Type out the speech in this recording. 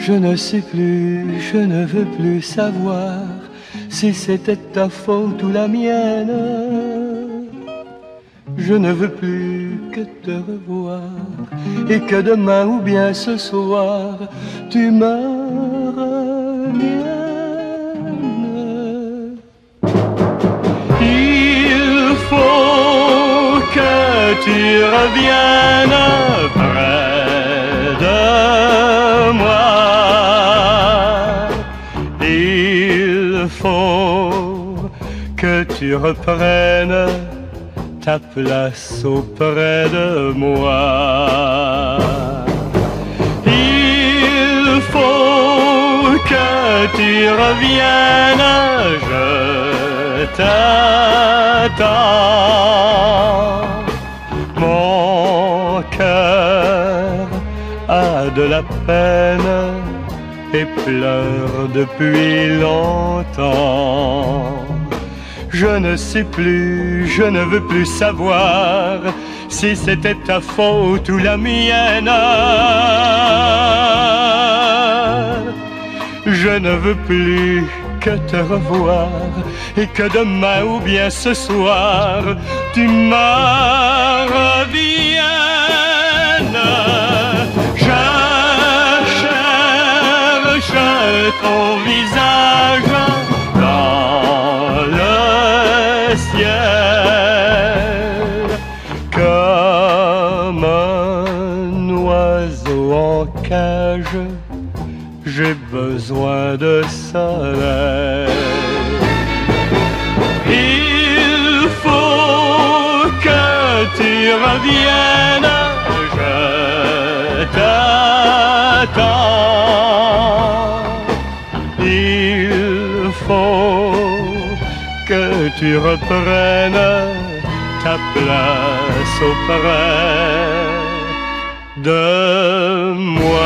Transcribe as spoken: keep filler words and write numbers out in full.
Je ne sais plus, je ne veux plus savoir si c'était ta faute ou la mienne. Je ne veux plus que te revoir et que demain ou bien ce soir tu me reviennes. Il faut que tu reviennes près de moi. Il faut que tu reprennes ta place auprès de moi. Il faut que tu reviennes, je t'attends. Mon cœur a de la peine et pleure depuis longtemps. Je ne sais plus, je ne veux plus savoir si c'était ta faute ou la mienne. Je ne veux plus que te revoir et que demain ou bien ce soir tu me reviennes. Je cherche ton visage ciel, comme un oiseau en cage, j'ai besoin de soleil. Il faut que tu reviennes, je t'attends. Il faut que tu reprennes ta place auprès de moi.